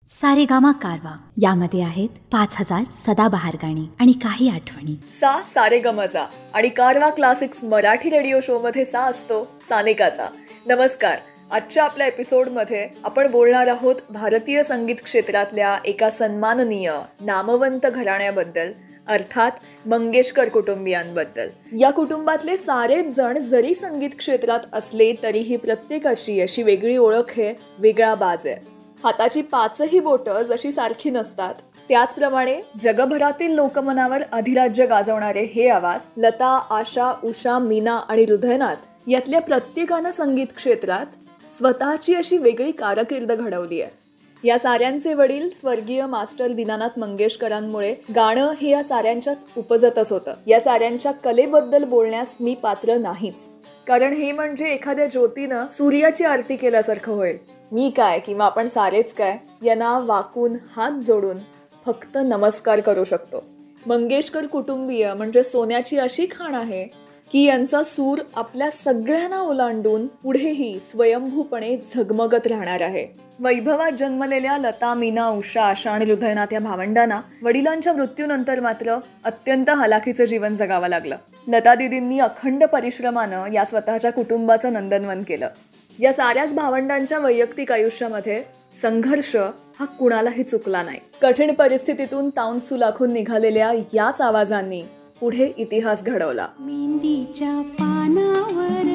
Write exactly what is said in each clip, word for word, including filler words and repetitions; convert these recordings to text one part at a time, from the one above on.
सारेगामा कारवा यामध्ये आहेत पाच हजार सदाबहार गाणी आणि काही आठवणी. सा सारेगमचा आणि कारवा क्लासिक्स मराठी रेडिओ शो मध्ये सा असतो सानिकाचा. नमस्कार. आजच्या आपल्या एपिसोडमध्ये आपण बोलणार आहोत भारतीय संगीत क्षेत्रातल्या एका सन्माननीय नामवंत घराण्याबद्दल, अर्थात मंगेशकर कुटुंबियांबद्दल. या कुटुंबातले सारेच जण जरी संगीत क्षेत्रात असले तरीही प्रत्येकाची अशी वेगळी ओळख आहे, वेगळा बाज आहे. हाताची पाचही बोटं जशी सारखी नसतात त्याचप्रमाणे जगभरातील लोकमनावर अधिराज्य गाजवणारे हे आवाज लता, आशा, उषा, मीना आणि हृदयनाथ यातल्या प्रत्येकानं संगीत क्षेत्रात स्वतःची अशी वेगळी कारकीर्द घडवली आहे. या साऱ्यांचे वडील स्वर्गीय मास्टर दीनानाथ मंगेशकरांमुळे गाणं हे या साऱ्यांच्यात उपजतच होतं. या साऱ्यांच्या कलेबद्दल बोलण्यास मी पात्र नाहीच, कारण हे म्हणजे एखाद्या ज्योतीनं सूर्याची आरती केल्यासारखं होईल. मी काय किंवा आपण सारेच काय यांना वाकून हात जोडून फक्त नमस्कार करू शकतो. मंगेशकर कुटुंबीय म्हणजे सोन्याची अशी खाण आहे की यांचा सूर आपल्या सगळ्यांना ओलांडून पुढेही स्वयंभूपणे झगमगत राहणार आहे. वैभवात जन्मलेल्या लता, मीना, उषा, आशा आणि हृदयनाथ या भावंडांना वडिलांच्या मृत्यूनंतर मात्र अत्यंत हलाखीचं जीवन जगावं लागलं. लता दिदींनी अखंड परिश्रमानं या स्वतःच्या कुटुंबाचं नंदनवन केलं. या साऱ्याच भावंडांच्या वैयक्तिक आयुष्यामध्ये संघर्ष हा कुणालाही चुकला नाही. कठीण परिस्थितीतून ताऊन सुलाखून निघालेल्या याच आवाजांनी पुढे इतिहास घडवला. मेंदीच्या पानावर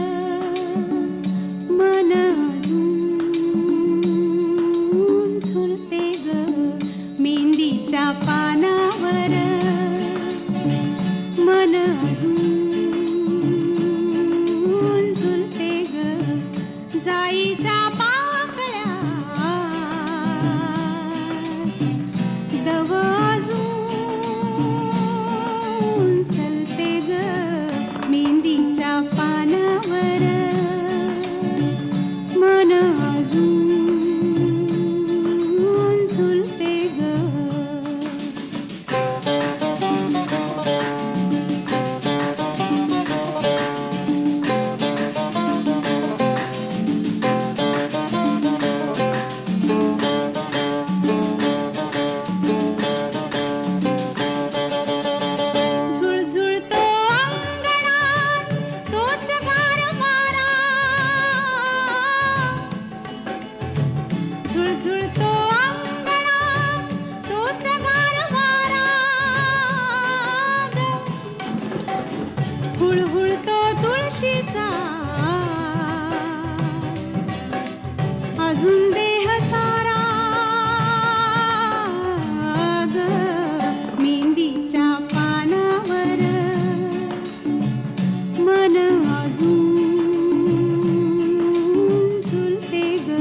मन झुलते ग, मेंदीच्या पानावर मन झुलते ग, जाईच्या पाकळ्या दवाजून सलते ग, मेंदीच्या पानावर मन अजून झुलते ग. अजून देह सारा ग, मेंदीच्या पानावर मन अजून झुलते ग.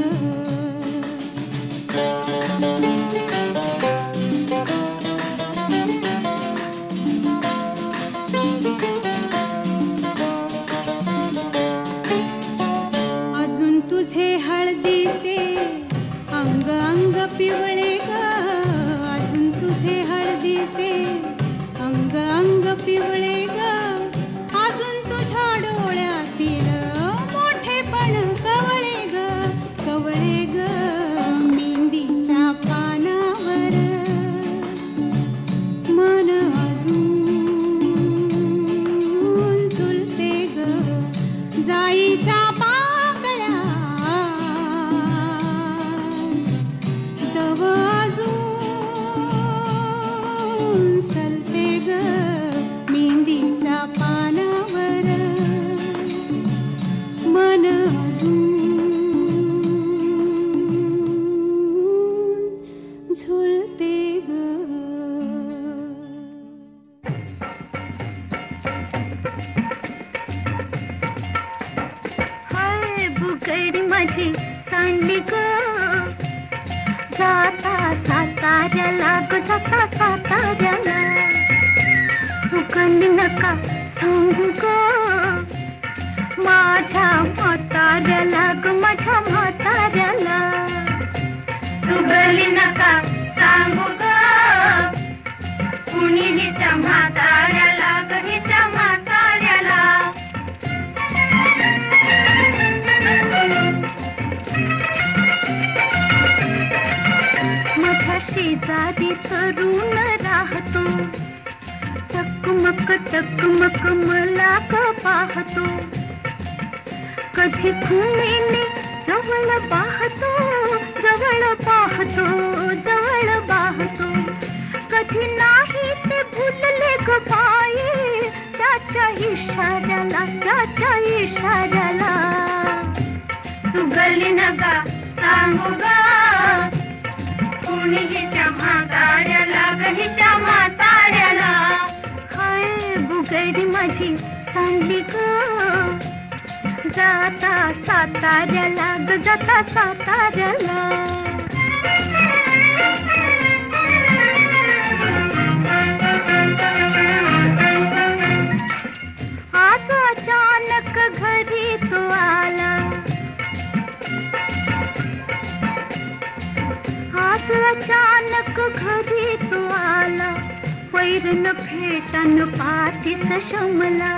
अजून तुझे हळदीचे अंग अंग पिवळे ग, अजून तुझे हळदीचे अंग अंग पिवळे ग, अजून तुझ्या डोळ्यातील मोठेपण कवळे ग, कवळे ग, मेंदीच्या पानावर मन अजून झुलते ग, जाईच्या माझी सांडली ग, जाता साताऱ्याला ग, जाता साताऱ्याला, चुकली नका सांगू ग माझ्या म्हाताऱ्याला ग, माझ्या म्हाताऱ्याला, चुकली नका सांगू ग कुणी हिच्या म्हाताऱ्याला ग, हिच्या म्हाताऱ्याला. माझ्या शेजारी तरुण राहतो, टकमक टकमक मला का पाहतो, कधी खुणेने जवळ पाहतो, जवळ पाहतो, जवळ पाहतो, कधी नाही ते भुलले ग बाई, त्याच्या इशाऱ्याला, त्याच्या इशाऱ्याला. चुगली नका सांगू ग कुणी हिच्या म्हाताऱ्याला, ग हिच्या म्हाताऱ्याला. हाय बुगडी माझी सांगली ग, जाता साताऱ्याला, ग जाता साताऱ्याला. आज अचानक घरी तो आला, आज अचानक घरी तो आला, वैरण फेटन पाठीस शमला,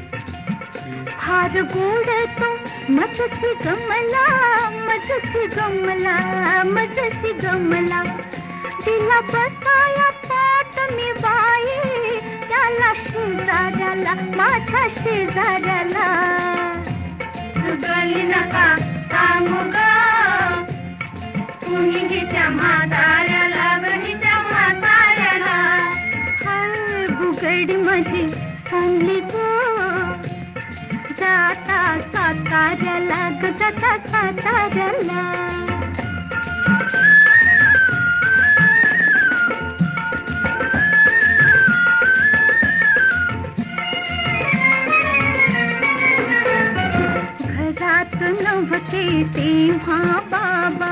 फार गोड तो मजसी गमला, मजसी गमला, मजसी गमला. दिला बसाया पाट मी बाई, त्याला शेजाऱ्याला, माझ्या शेजाऱ्याला. चुगली नका सांगू ग कुणी हिच्या म्हाताऱ्याला, ग हिच्या म्हाताऱ्याला. हाय बुगडी माझी सांगली ग, जाता साताऱ्याला, ग जाता साताऱ्याला. घरात नव्हते तेव्हा बाबा,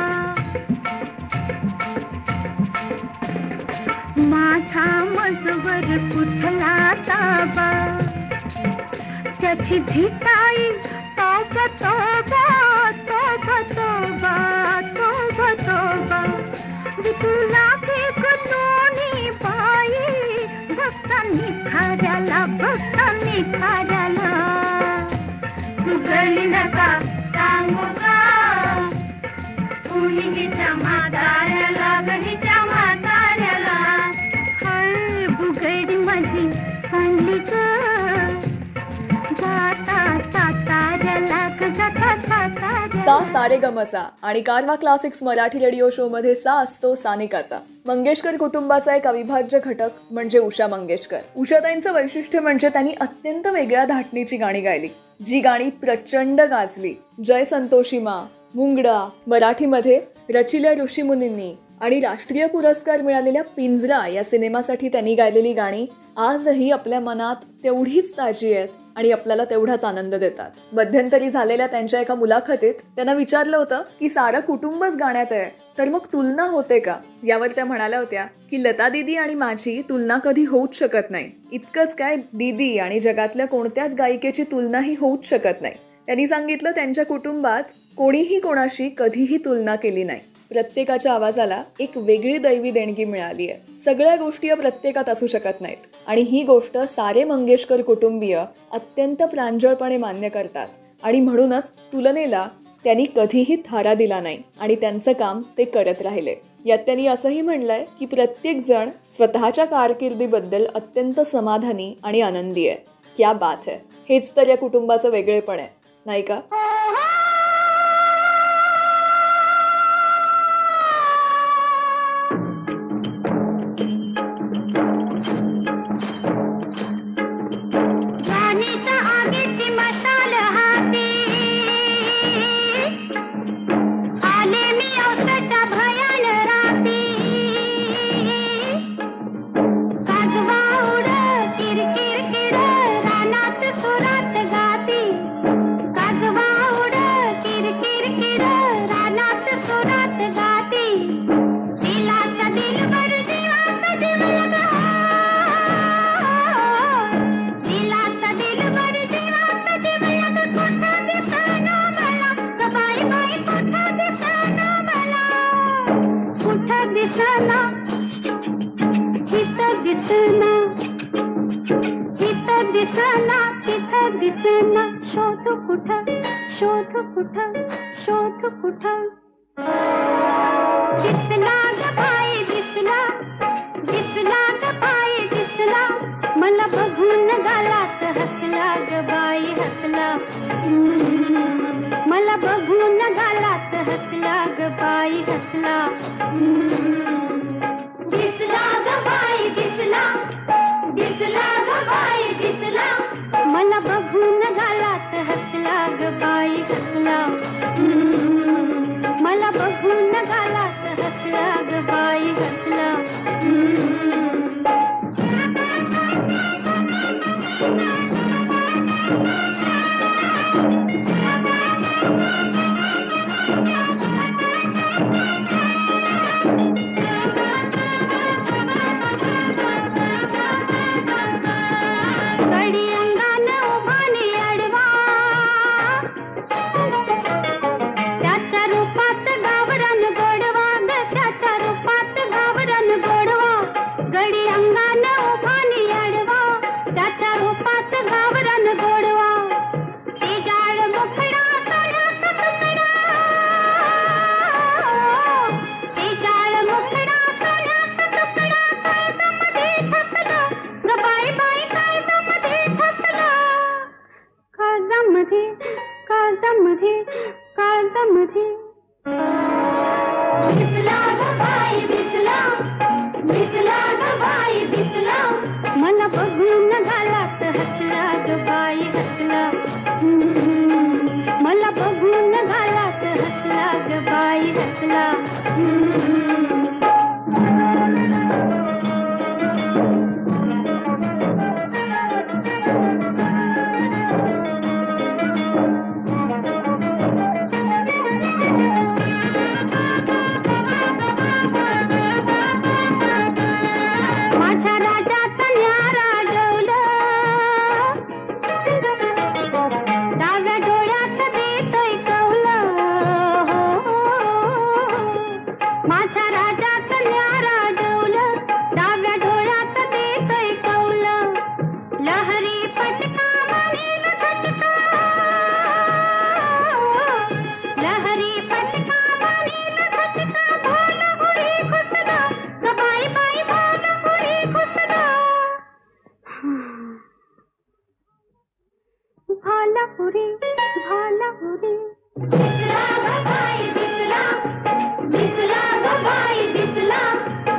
माझा मजवर कुठला ताबा, त्याची धिटाई तोबा तोबा, तोबा तोबा, तोबा तोबा. तुला एक दोन्ही बाई, बघता निखाऱ्याला, बघता निखाऱ्याला. चुगली नका सांगू ग कुणी हिच्या म्हाताऱ्याला, ग हिच्या म्हाताऱ्याला. हाय बुगडी माझी सांगली ग, जाता साताऱ्याला, ग जाता साताऱ्याला. सा सारेगमचा आणि कारवा क्लासिक्स मराठी रेडिओ शो मध्ये सा असतो सानिकाचा. मंगेशकर कुटुंबाचा एक अविभाज्य घटक म्हणजे उषा मंगेशकर. उषाताईंचं वैशिष्ट्य म्हणजे त्यांनी अत्यंत वेगळ्या धाटणीची गाणी गायली, जी गाणी प्रचंड गाजली. जय संतोषी मा, मुंगडा, मराठीमध्ये रचिल्या ऋषीमुनींनी आणि राष्ट्रीय पुरस्कार मिळालेल्या पिंजरा या सिनेमासाठी त्यांनी गायलेली गाणी आजही आपल्या मनात तेवढीच ताजी आहेत आणि आपल्याला तेवढाच आनंद देतात. मध्यंतरी झालेल्या त्यांच्या एका मुलाखतीत त्यांना विचारलं होतं की सारं कुटुंबच गाण्यात आहे, तर मग तुलना होते का? यावर त्या म्हणाल्या होत्या की लता दीदी आणि माझी तुलना कधी होऊच शकत नाही. इतकंच काय, दीदी आणि जगातल्या कोणत्याच गायिकेची तुलनाही होऊच शकत नाही. त्यांनी सांगितलं त्यांच्या कुटुंबात कोणीही कोणाशी कधीही तुलना केली नाही. प्रत्येकाच्या आवाजाला एक वेगळी दैवी देणगी मिळाली आहे. सगळ्या गोष्टी प्रत्येकात असू शकत नाहीत आणि ही गोष्ट सारे मंगेशकर कुटुंबीय अत्यंत प्रांजळपणे मान्य करतात आणि म्हणूनच तुलनेला त्यांनी कधीही थारा दिला नाही आणि त्यांचं काम ते करत राहिले. यात त्यांनी असंही म्हणलंय की प्रत्येक जण स्वतःच्या कारकिर्दीबद्दल अत्यंत समाधानी आणि आनंदी आहे. क्या बात आहे. हेच तर या कुटुंबाचं वेगळेपण आहे, नाही का? दिसना तिथं दिसना, शोध कुठं शोध कुठं शोध कुठं दिसना ग बाई.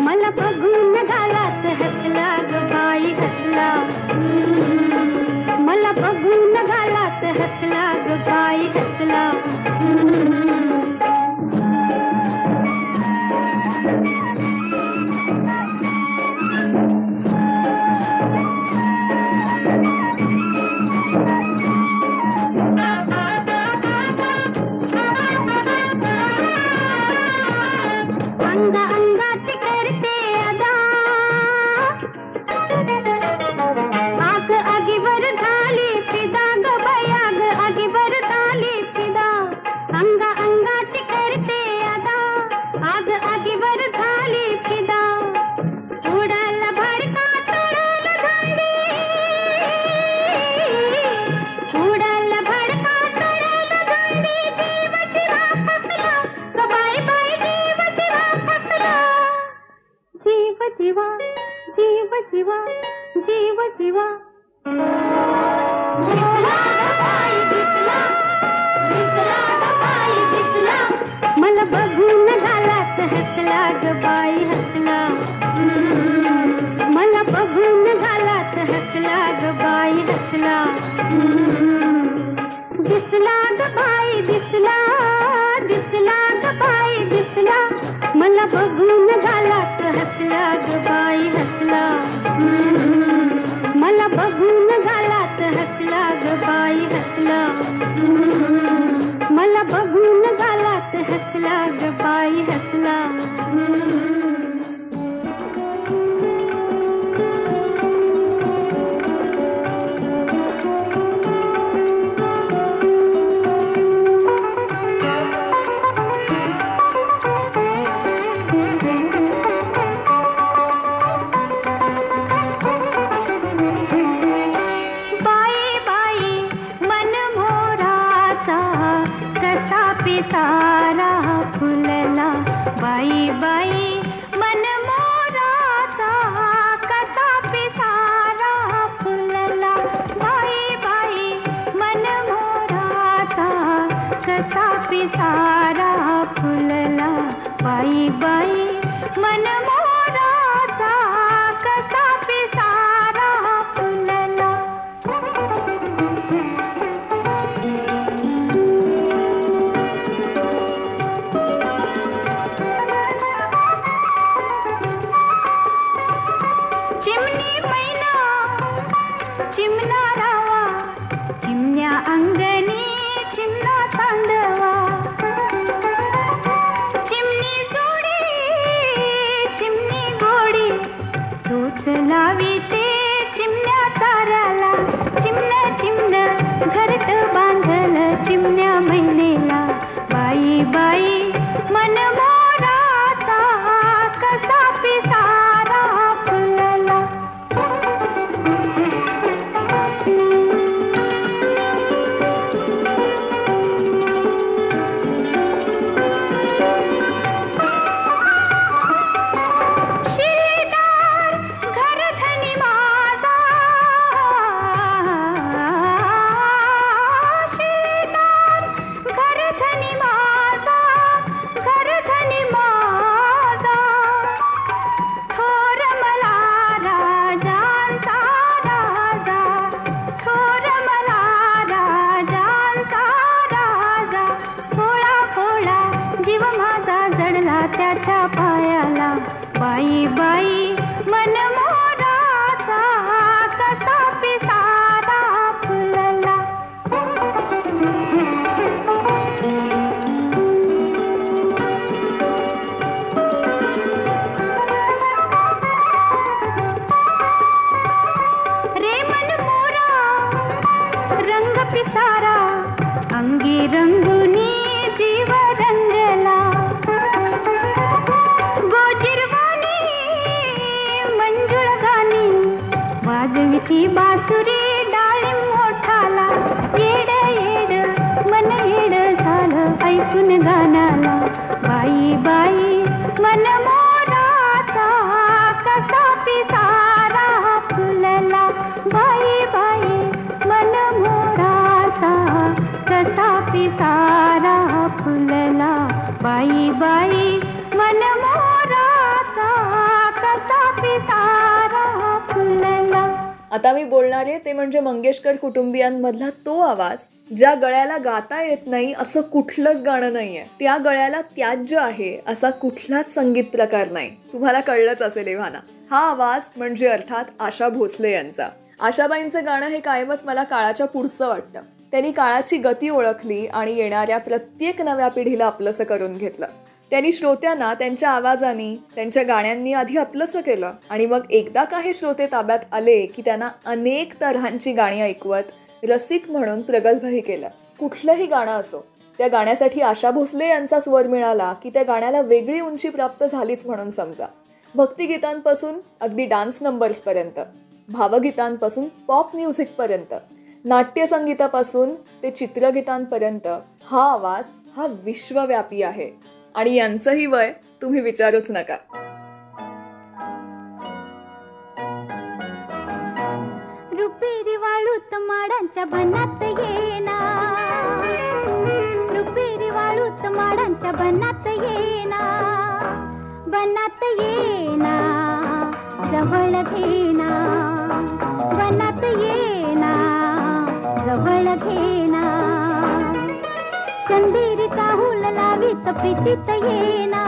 मला बघून गालात हसला ग बाई हसला, मला बघून गालात हसला ग बाई हसला. अंगा अंगात करते अदा, आग आगीवर झाली फिदा ग बाई, आग आगीवर झाली फिदा. अंगा अंगात करते अदा, आग आगीवर झाली फिदा. उडाला भडका चढाला दांडी, उडाला भडका चढाला दांडी. जीव जीवा फसला ग बाई बाई, जीव जीवा फसला. जीव जीवा जीव जीवा जीव जीवा. दिसला ग बाई दिसला, दिसला ग बाई दिसला. मला बघून गालात हसला ग बाई हसला, मला बघून गालात हसला ग बाई हसला. दिसला ग बाई दिसला, दिसला ग बाई दिसला. मला बघून गालात हसला ग बाई हसला, मला बघून गालात हसला ग बाई हसला. मला बघून गालात हसला ग बाई हसला. बाई बाई मन मोराचा कसा पिसारा फुलला. बाई बाई मन मोराचा कसा पिसारा फुलला. बाई बाई मन मोराचा कसा पिसारा फुलला. बाई बाई मन मोराचा कसा पिसारा फुलला. चिमणी मैना चिमणा रावा, चिमण्या अंगणी चिमणा तांदवा. चिमणी जोडी चिमणी गोडी, तोच लावी ते चिमण्या ताराला. चिमण चिमण घरट बांधल चिमण्या महिनेला. बाई बाई मन मोराचा कसा पिसारा फुलला. शिलेदार घरधनी माझा, शिलेदार घरधनी माझा, घरधनी माझा. थोर मला राजांचा राजा, थोर मला राजांचा राजा. थोडा थोडा जीव माझा जडला त्याच्या पायाला. बाई बाई मन मोराचा कसा पिसारा फुलला. रे मन मोरा रंग पिसारा, अंगी रंगुनी जीव रंगला. गोजिरवाणी मंजुळ गाणी वाजविती बासुरी डाळिंब मोठाला. येड येड मन येड झालं ऐकून गाण्याला. बाई बाई मन मोराचा कसा पिसारा फुलला. बाई बाई मन मोराचा कसा पिसारा फुलला. बाई बाई मन मोराचा आता मी बोलणारे ते म्हणजे मंगेशकर कुटुंबियांमधला तो आवाज ज्या गळ्याला गाता येत नाही असं कुठलंच गाणं नाहीये, त्या गळ्याला त्याज्य आहे असा कुठलाच संगीत प्रकार नाही. तुम्हाला कळलंच असेल एव्हाना. हा आवाज म्हणजे अर्थात आशा भोसले यांचा. आशाबाईंचं गाणं हे कायमच मला काळाच्या पुढचं वाटतं. त्यांनी काळाची गती ओळखली आणि येणाऱ्या प्रत्येक नव्या पिढीला आपलंसं करून घेतलं. त्यांनी श्रोत्यांना त्यांच्या आवाजाने, त्यांच्या गाण्यांनी आधी आपलंसं केलं आणि मग एकदा का हे श्रोते ताब्यात आले की त्यांना अनेक तऱ्हांची गाणी ऐकवत रसिक म्हणून प्रगल्भही केलं. कुठलंही गाणं असो, त्या गाण्यासाठी आशा भोसले यांचा स्वर मिळाला की त्या गाण्याला वेगळी उंची प्राप्त झालीच म्हणून समजा. भक्तिगीतांपासून अगदी डान्स नंबर्सपर्यंत, भावगीतांपासून पॉप म्युझिकपर्यंत, नाट्यसंगीतापासून ते चित्रगीतांपर्यंत हा आवाज हा विश्वव्यापी आहे. आणि यांचंही वय तुम्ही विचारूच नका. रुपेरी वाळूत माडांच्या बनात येना, रुपेरी वाळूत माडांच्या बनात येना, बनात येना जवळ घेना, बनात येना जवळ घेना, चंदेरी चाहूल लावीत प्रीतीत येना,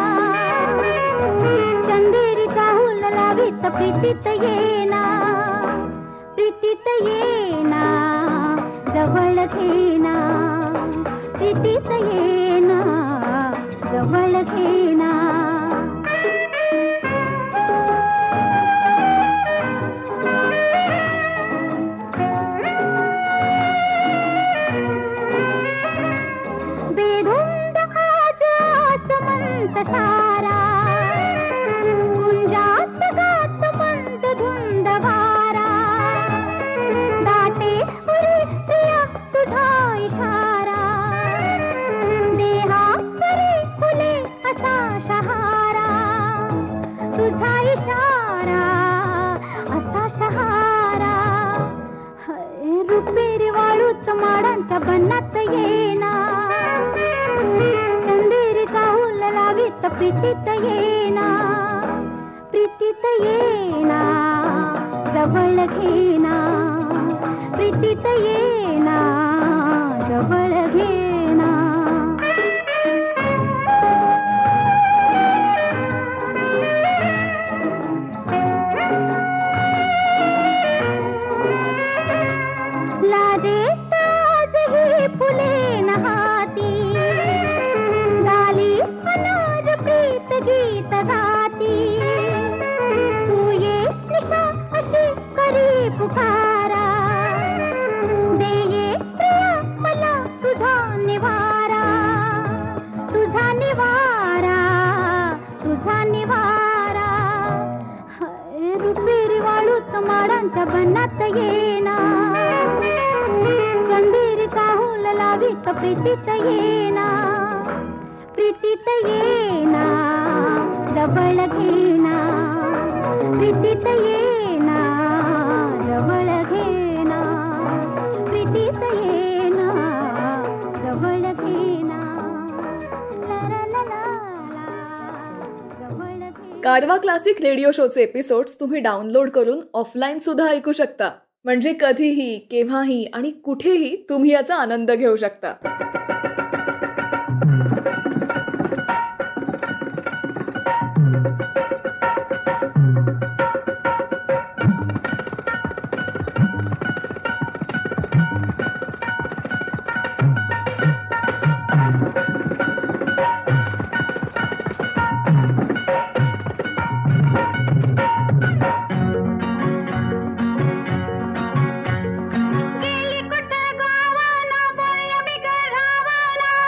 चंदेरी चाहूल लावीत प्रीतीत येना, प्रीतीत येना जवळ घेना, प्रीतीत येना जवळ घेना. बेधुंद आज आसमंत सारा, गुंजात गात मंद धुंद वारा, दाटे उरी प्रिया तुझा इशारा, देहा परी फुले असा शहारा, तुझा इशारा असा शहारा. रुपेरी वाळूच माडांच्या बनात येना, चंदेरी चाहूल लावीत प्रीतीत येना, प्रीतीत येना जवळ घेना, प्रीतीत येना जवळ घेना. लाजेत आजही फुले नहाती, गाली अनार प्रीत गीत गाती, तू ये निशा अशी करी पुकारा, दे ये प्रिया मला तुझा निवारा, तुझा निवारा तुझा निवारा. रुपेरी वाळूत माडांच्या बनात येना, चंदेरी चाहूल लावीत प्रीतीत येना, प्रीतीत येना जवळ घेना, प्रीतीत येना जवळ घेना, प्रीतीत येना जवळ घेना. ला ला ला ला जवळ घेना. कारवा क्लासिक रेडिओ शोचे एपिसोड्स तुम्ही डाउनलोड करून ऑफलाईन सुद्धा ऐकू शकता. म्हणजे कधीही, केव्हाही आणि कुठेही तुम्ही याचा आनंद घेऊ शकता. गेली कुठं गावाला, बोलल्या बिगर रावाला,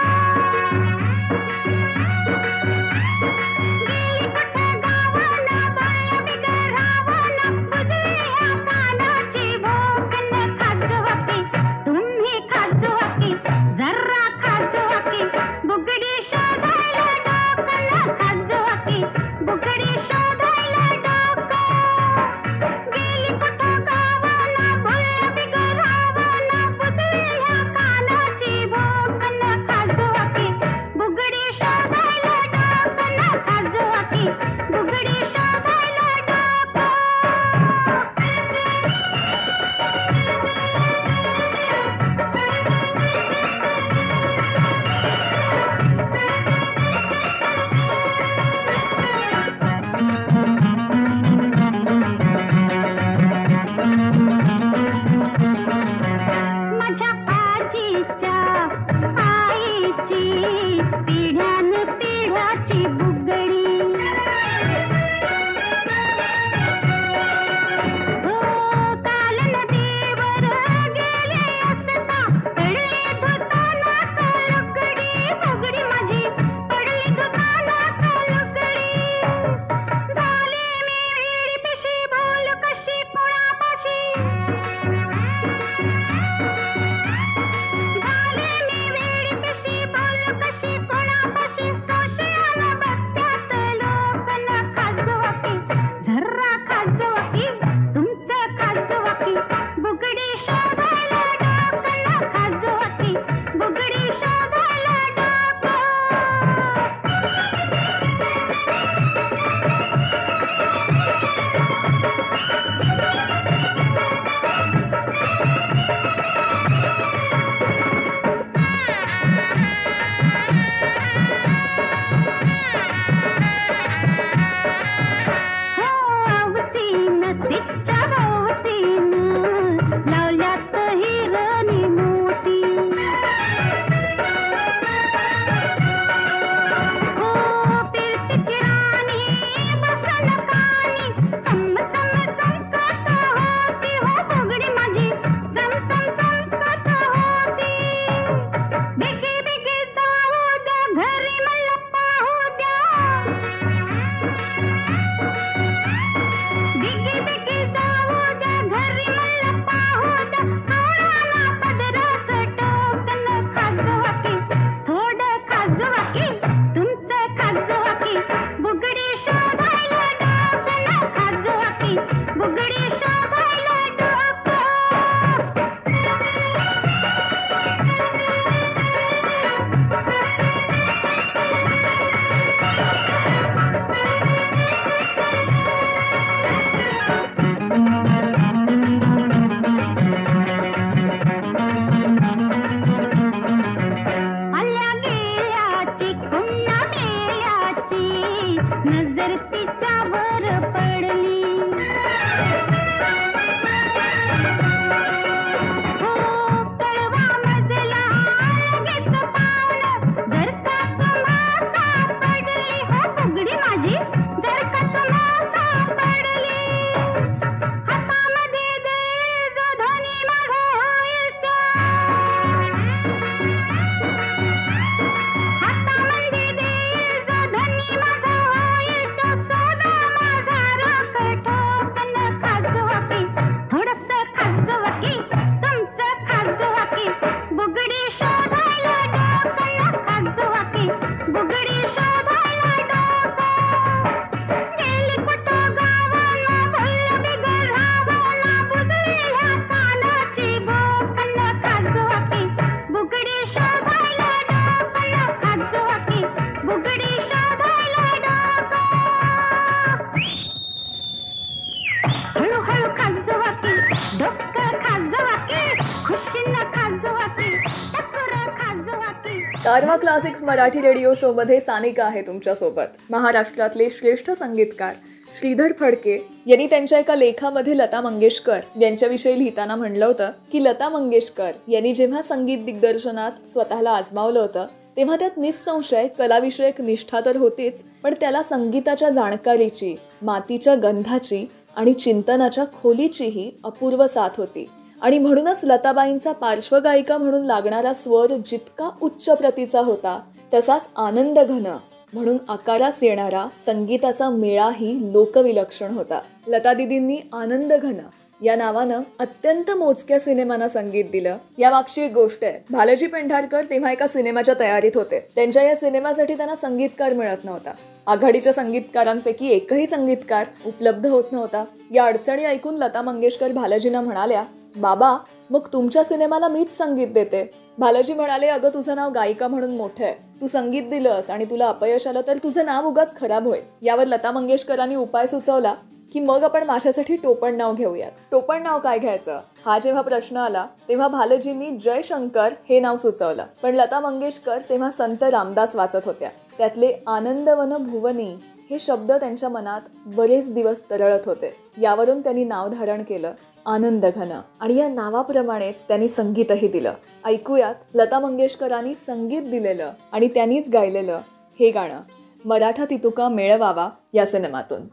कारवा क्लासिक्स मराठी रेडिओ शो मध्ये सानिका आहे तुमच्यासोबत. महाराष्ट्रातले श्रेष्ठ संगीतकार श्रीधर फडके यांनी त्यांच्या एका लेखामध्ये लता मंगेशकर यांच्याविषयी लिहिताना म्हणलं होतं की लता मंगेशकर यांनी जेव्हा संगीत दिग्दर्शनात स्वतःला आजमावलं होतं तेव्हा त्यात निसंशय कलाविषयक निष्ठा तर होतीच, पण त्याला संगीताच्या जाणकारीची, मातीच्या गंधाची आणि चिंतनाच्या खोलीचीही अपूर्व साथ होती. आणि म्हणूनच लताबाईंचा पार्श्वगायिका म्हणून लागणारा स्वर जितका उच्च प्रतीचा होता तसाच आनंद घन म्हणून आकारास येणारा संगीताचा मेळाही लोकविलक्षण होता. लता दिदींनी आनंद घन या नावानं अत्यंत मोजक्या सिनेमांना संगीत दिलं. या मागची एक गोष्ट आहे. भालजी पेंढारकर तेव्हा एका सिनेमाच्या तयारीत होते. त्यांच्या या सिनेमासाठी त्यांना संगीतकार मिळत नव्हता. आघाडीच्या संगीतकारांपैकी एकही संगीतकार उपलब्ध होत नव्हता. या अडचणी ऐकून लता मंगेशकर भालजींना म्हणाल्या, बाबा मग तुमच्या सिनेमाला मीच संगीत देते. भालजी म्हणाले, अगं तुझं नाव गायिका म्हणून मोठं आहे, तू संगीत दिलंस आणि तुला अपयश आलं तर तुझं नाव उगाच खराब होईल. यावर लता मंगेशकरांनी उपाय सुचवला की मग आपण माझ्यासाठी टोपण नाव घेऊयात. टोपण नाव काय घ्यायचं हा जेव्हा प्रश्न आला तेव्हा भालजींनी जयशंकर हे नाव सुचवलं. पण लता मंगेशकर तेव्हा संत रामदास वाचत होत्या. त्यातले आनंदवन भुवनी हे शब्द त्यांच्या मनात बरेच दिवस तरळत होते. यावरून त्यांनी नाव धारण केलं आनंद घन आणि या नावाप्रमाणेच त्यांनी संगीतही दिलं. ऐकूयात लता मंगेशकरांनी संगीत दिलेलं आणि त्यांनीच गायलेलं हे गाणं मराठा तितुका मेळवावा या सिनेमातून.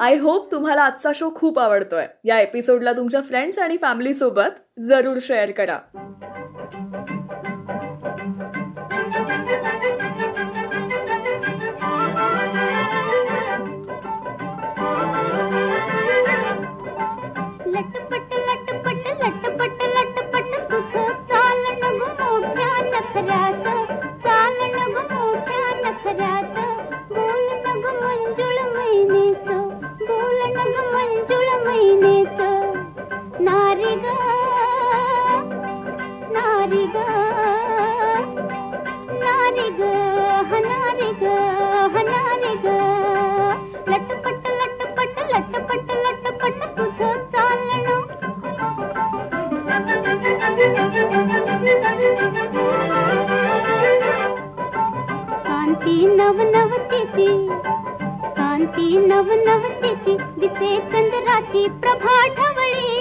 आय होप तुम्हाला आजचा शो खूप आवडतोय. या एपिसोडला तुमच्या फ्रेंड्स आणि फॅमिली सोबत जरूर शेअर करा. लटपट लटपट लटपट लटपट तुझं चालणं ग मोठ्या नखऱ्याचं, चालणं ग मोठ्या नखऱ्याचं, बोलणं ग मंजुळ मैनेचं, बोलणं ग मंजुळ मैनेचं. नारी ग नारी ग नारी ग हनारी ग हनारी ग. लटपट लटपट लटपट लटपट तुझं चालणं. कांती नवनवतेची, कांती नवनवतेची, दिसे चंद्राची प्रभा ढवळी.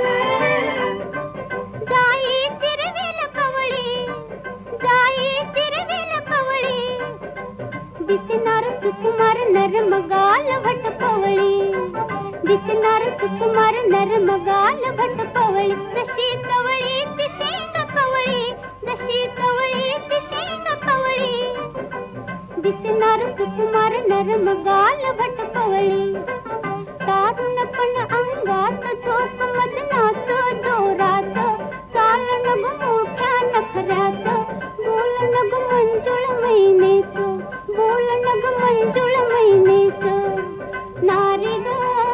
जाई चिरवेल कवळी, जाई चिरवेल कवळी, दिसणार सुकुमार नरम गाल भटपवळी, दिसणार सुकुमार नरम गाल भटपवळी. जशी कवळी ती शेंग कवळी, जशी कवळी ती शेंग कवळी, दिसणार सुकुमार नरम गाल भटपवळी. तारुणपण अंगात झोप मदनात जोरात, चालणं ग मोठ्या नखऱ्यात, बोलणं ग मंजुळ मैनेचं, बोलणं ग मंजुळ मैनेचं. नारी ग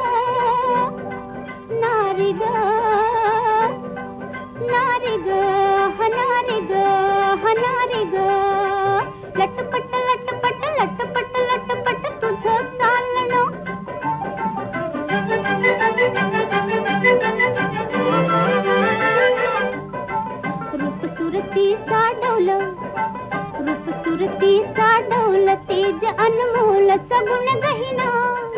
नारी ग नारी ग हनारी ग हनारी ग. लटपट लटपट लटपट लटपट तुझं चालणं. रूप सुरती साडवलं, रूप सुरती साडवलं, तेज अनमोल सगुण गहिना.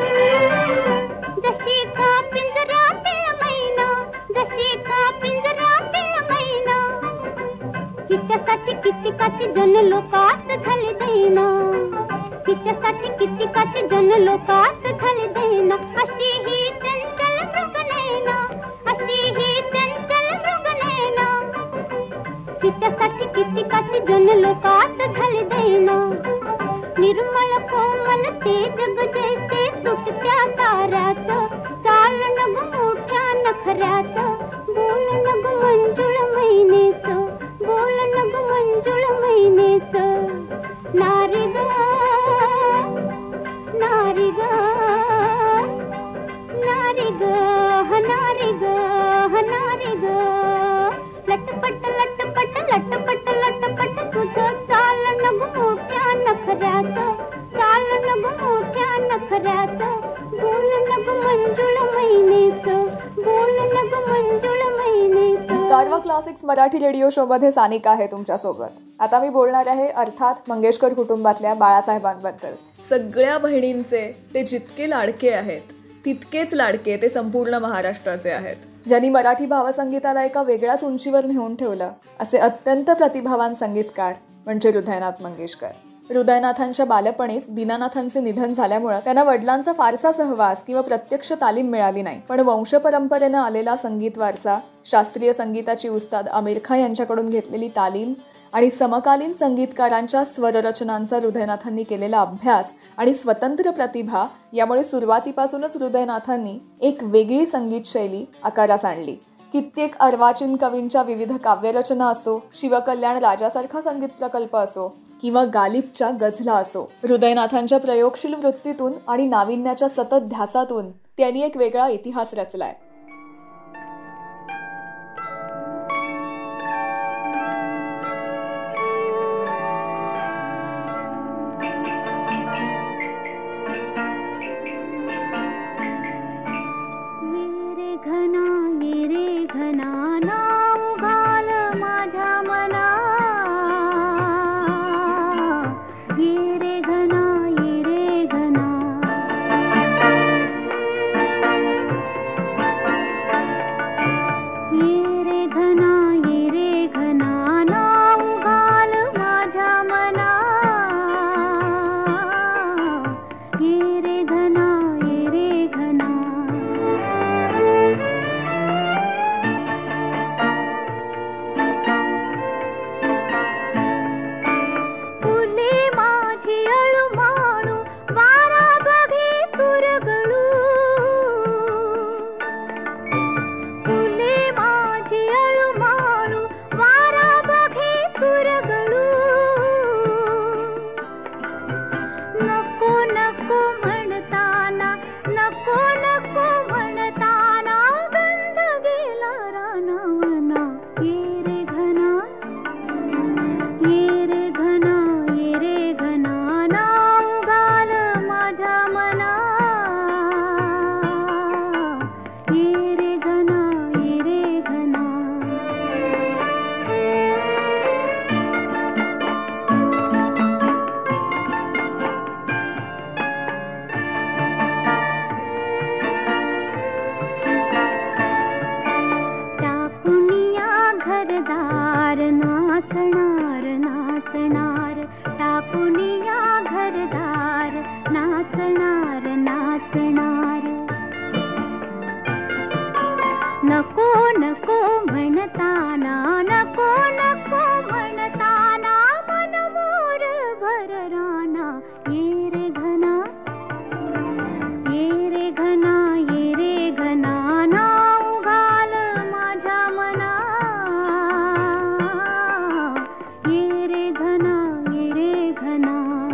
जशी का पिंजरातील मैना, जशी का पिंजरातील मैना, हिच्यासाठी कितीकाची जन लोकात झाले दैना, हिच्यासाठी कितीकाची जन लोकात झाले दैना. अशी ही चंचल मृगनयना, अशी ही चंचल मृगनयना, हिच्यासाठी कितीकाची जन लोकात झाले दैना. निर्मळ कोमल ते जग जैसे सुटत्या ताऱ्यात, चालणं ग मोठ्या नखऱ्यात, बोलणं ग मंजुळ मैनेचं, बोलणं ग मंजुळ मैनेचं. नारी ग नारी ग नारी ग हनारी ग हनारी ग. लटपट लटपट लटपट लटपट तुझं चालणं ग मोठ्या नखऱ्यात, चालणं ग मोठ्या नखऱ्यात, बोलणं ग मंजुळ मैनेचं, बोलणं ग मंजुळ मैनेचं. कारवा क्लासिक्स मराठी रेडिओ शो मध्ये सानिका आहे तुमच्यासोबत. आता मी बोलणार आहे अर्थात मंगेशकर कुटुंबातल्या बाळासाहेबांबद्दल. सगळ्या बहिणींचे ते जितके लाडके आहेत तितकेच लाडके ते संपूर्ण महाराष्ट्राचे आहेत. ज्यांनी मराठी भावसंगीताला एका वेगळ्याच उंचीवर नेऊन ठेवलं असे अत्यंत प्रतिभावान संगीतकार म्हणजे हृदयनाथ मंगेशकर. हृदयनाथांच्या बालपणीच दीनानाथांचे निधन झाल्यामुळे त्यांना वडिलांचा फारसा सहवास किंवा प्रत्यक्ष तालीम मिळाली नाही. पण वंशपरंपरेनं आलेला संगीत वारसा, शास्त्रीय संगीताची उस्ताद आमिर खान यांच्याकडून घेतलेली तालीम आणि समकालीन संगीतकारांच्या स्वररचनांचा हृदयनाथांनी केलेला अभ्यास आणि स्वतंत्र प्रतिभा यामुळे सुरुवातीपासूनच हृदयनाथांनी एक वेगळी संगीत शैली आकारास आणली. कित्येक अर्वाचीन कवींच्या विविध काव्यरचना असो, शिवकल्याण राजासारखा संगीत प्रकल्प असो किंवा गालिबच्या गझला असो, हृदयनाथांच्या प्रयोगशील वृत्तीतून आणि नाविन्याच्या सतत ध्यासातून त्यांनी एक वेगळा इतिहास रचलाय. ये रे घना, ये रे घना, ये रे घना, नाव घाल माझ्या मना. ये रे घना, ये रे घना.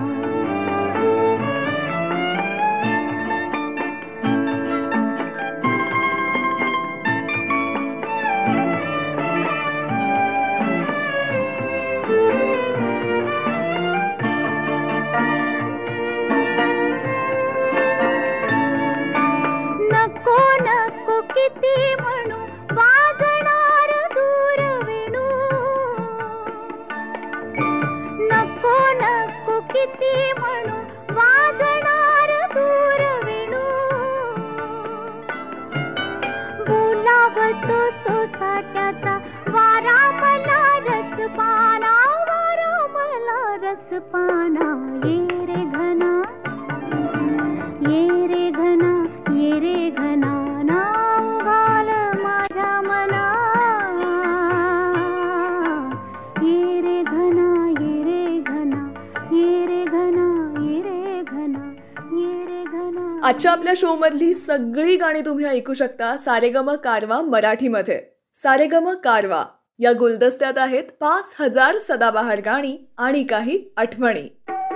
नको नको किती म्हणू वाजणार दूर वेणू. नको नको किती म्हणू वाजणार दूर वेणू. बोलावतो सोसाट्याचा वारा मला रसपाना, वारा मला रसपाना. ये रे घना, ये रे घना, ये रे घना, नाव घाल माझ्या मना. ये रे घना, ये रे घना, ये रे घना, ये रे घना, ये रे घना. आजच्या आपल्या शो मधली सगळी गाणी तुम्ही ऐकू शकता सारेगम कारवा मराठीमध्ये. सारेगम कारवा या गुलदस्त्यात आहेत पाच हजार सदाबहार गाणी आणि काही आठवणी.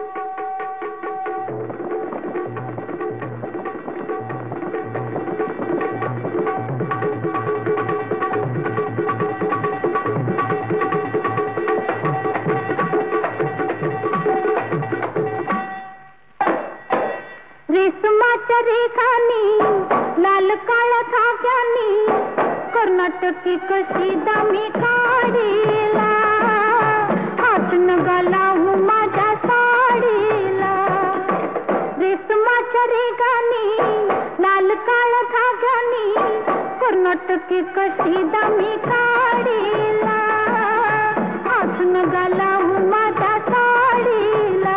रेशमाच्या रेखानी लाल काळ्या धाग्यानी कर्नाटकी कशी दामी काढीला. हात नगाला माझ्या साडीला. रेशमाच्या रेखानी लाल काळ्या धाग्यानी कर्नाटकी कशी दामी काढीला. हात नगाला माझ्या साडीला.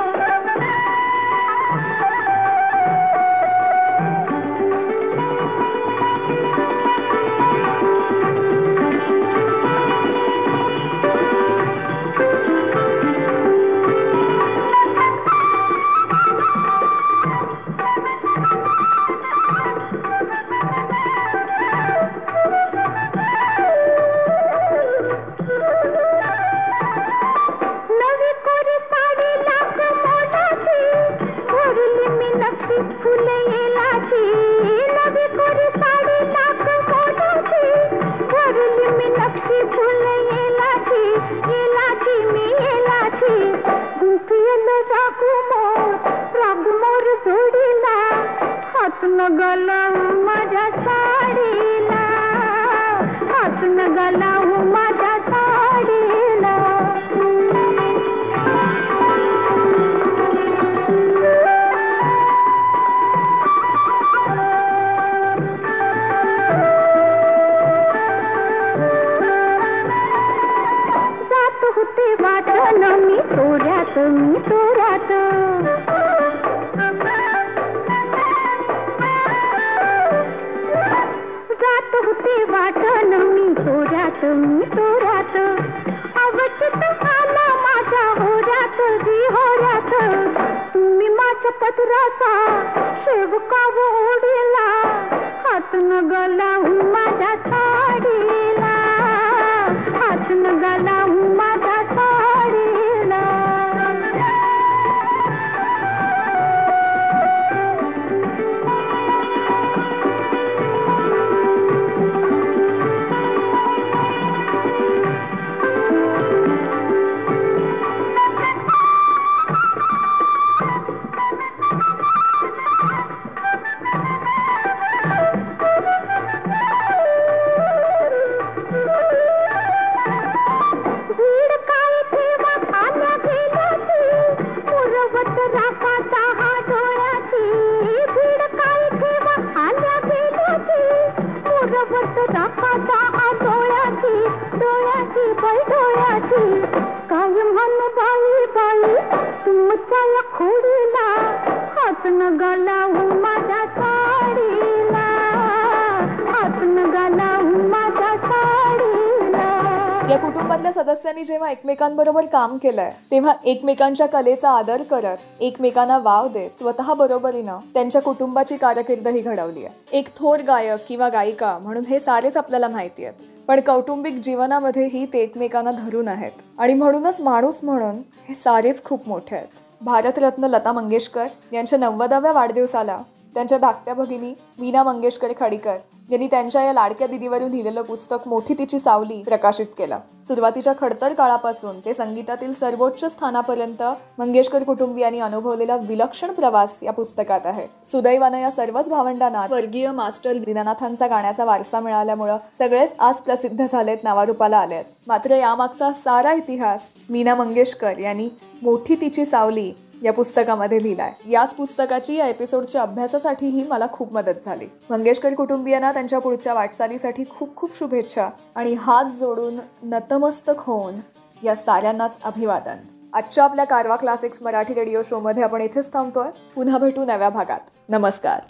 नवी कोरी साडी लाख मोलाची भरली मी नक्षी फुले येलाची. नवी कोरी साडी लाख मोलाची भरली मी नक्षी फुले येलाची. येलाची मी येलाची. गुंफियल रागू मोर, रागू मोर जोडीला. हात नगाला माझ्या साडीला. हात नगाला माझ्या साडीला. जात होते वाटण मी तोऱ्यात, मी तोऱ्यात. जात होते वाटण मी तोऱ्यात, मी तोऱ्यात. अवचित आला माझ्या होऱ्यात, जी होऱ्यात. तुम्ही माझ्या पदराचा शेवका ओढीला. हात नगाला माझ्या साडीला. हात नगाला माझ्या साडीला. नगाला माझ्या साडीला, हात नगाला माझ्या साडीला. या कुटुंबातल्या सदस्यांनी जेव्हा एकमेकांबरोबर काम केलंय तेव्हा एकमेकांच्या कलेचा आदर करत एकमेकांना वाव देत स्वतः बरोबरीनं त्यांच्या कुटुंबाची कारकीर्दही घडवली आहे. एक थोर गायक किंवा गायिका म्हणून हे सारेच आपल्याला माहिती आहेत, पण कौटुंबिक जीवनामध्येही ते एकमेकांना धरून आहेत आणि म्हणूनच माणूस म्हणून हे सारेच खूप मोठे आहेत. भारतरत्न लता मंगेशकर यांच्या नव्वदाव्या वाढदिवसाला त्यांच्या धाकट्या भगिनी मीना मंगेशकर खाडीकर यांनी त्यांच्या या लाडक्या दिदीवरून लिहिलेलं पुस्तक मोठी तिची सावली प्रकाशित केलं. सुरुवातीच्या खडतर काळापासून ते संगीतातील सर्वोच्च स्थानापर्यंत मंगेशकर कुटुंबियांनी अनुभवलेला विलक्षण प्रवास या पुस्तकात आहे. सुदैवानं या सर्वच भावंडांना स्वर्गीय मास्टर दीनानाथांचा गाण्याचा वारसा मिळाल्यामुळं सगळेच आज प्रसिद्ध झालेत, नावारूपाला आलेत. मात्र यामागचा सारा इतिहास मीना मंगेशकर यांनी मोठी तिची सावली या पुस्तकामध्ये लिहिलाय. याच पुस्तकाची या एपिसोडच्या अभ्यासासाठीही मला खूप मदत झाली. मंगेशकर कुटुंबियांना त्यांच्या पुढच्या वाटचालीसाठी खूप खूप शुभेच्छा आणि हात जोडून नतमस्तक होऊन या साऱ्यांनाच अभिवादन. आजच्या आपल्या कारवा क्लासिक्स मराठी रेडिओ शो मध्ये आपण इथेच थांबतोय. पुन्हा भेटू नव्या भागात. नमस्कार.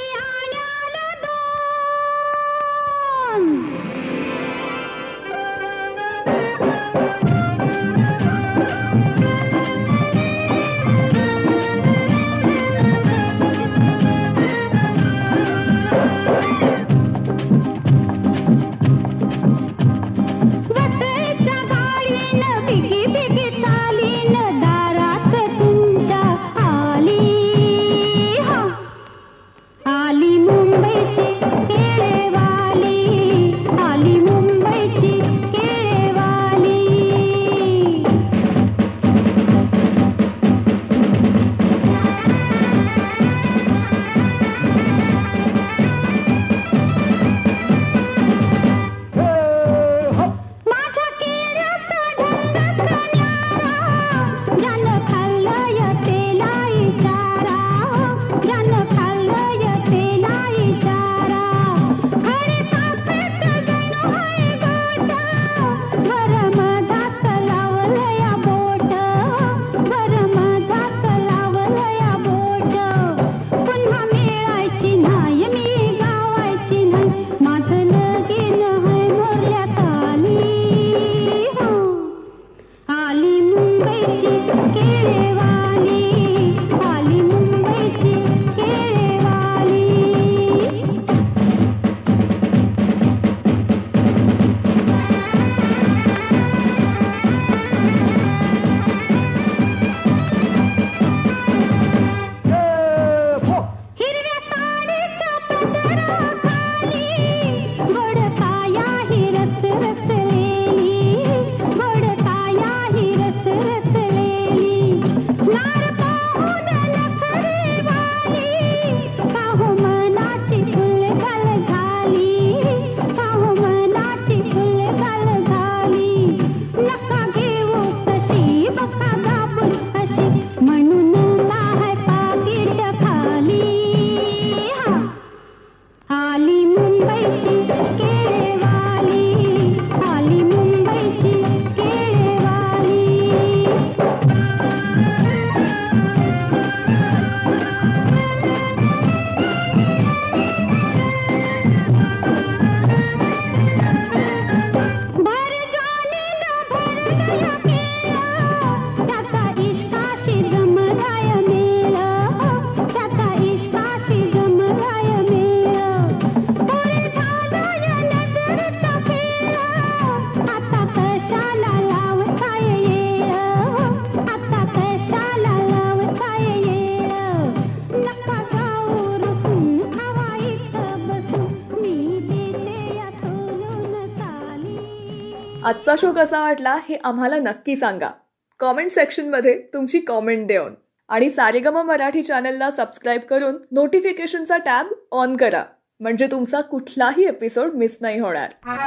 आजचा शो कसा वाटला हे आम्हाला नक्की सांगा कॉमेंट सेक्शनमध्ये तुमची कॉमेंट देऊन. आणि सारेगम मराठी चॅनलला सबस्क्राईब करून नोटिफिकेशनचा टॅब ऑन करा, म्हणजे तुमचा कुठलाही एपिसोड मिस नाही होणार.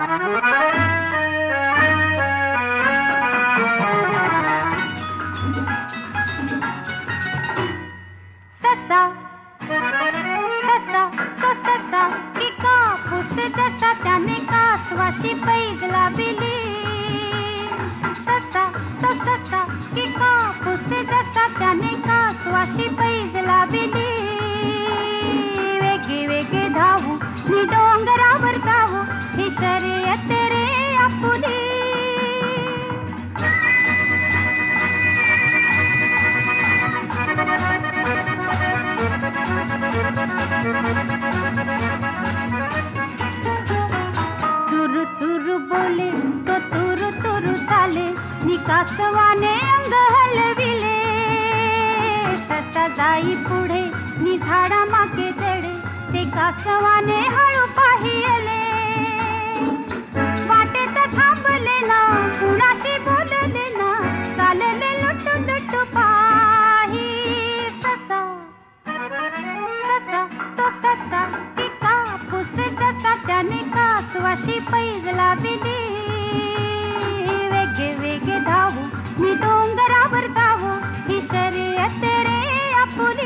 ससा ससा तो ससा की कापूस जसा त्याने कासवाशी पैगला बिली. ससा तो ससा की कापूस जसा त्याने कासवाशी पैगला बिली. वेगे वेगे धावू मी डोंगरावर जाऊ ही शर्यत रे आपुली. पायी पुढे नि झाडा मागे जडे ते कासवाने हळू पाहिले वाटेत थांबले ना कुणाशी बोलले ना चालले लुटू लुटू पाही ससा ससा तो ससा की कापूस जसा त्याने कासवाशी पैज लाविली वेगे वेगे धावू मी डोंगरावर जावो ही शर्यत रे आपुली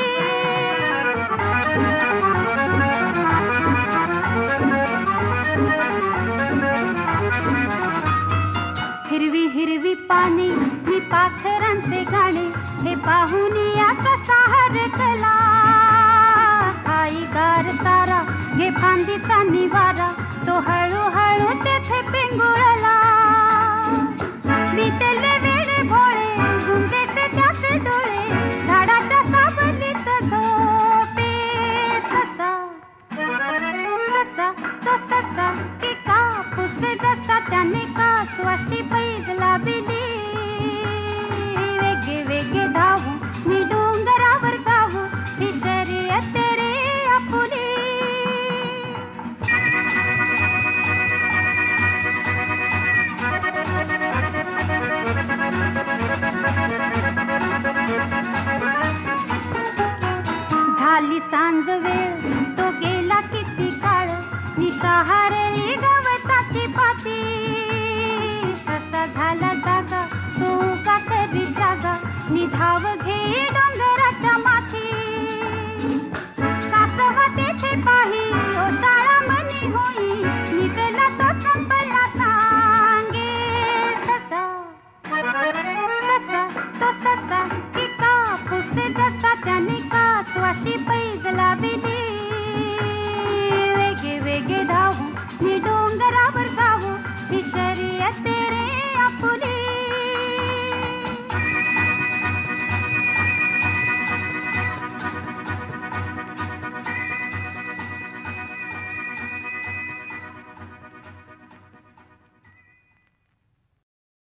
हिरवी हिरवी पाने मी पाखरांचे गाणे हे पाहून याचा साहर कला आई गार तारा घे फांदीचा निवारा तो हळूहळू तेथे पिंगुळला विटेले वेळे भोळे गुंगेचे त्याचे डोळे झाडाच्या सावलीत झोपे ससा ससा तो ससा की कापूस जसा त्याने कासवाशी पैज लाविली वेगे वेगे धावू मी डोंगरावर जावू ही शर्यत रे आपुली झाली सांज वेळ तो गेला किती काळ निशाहारली गवताची पाती ससा झाला जागा तो का करी जागा निधाव घे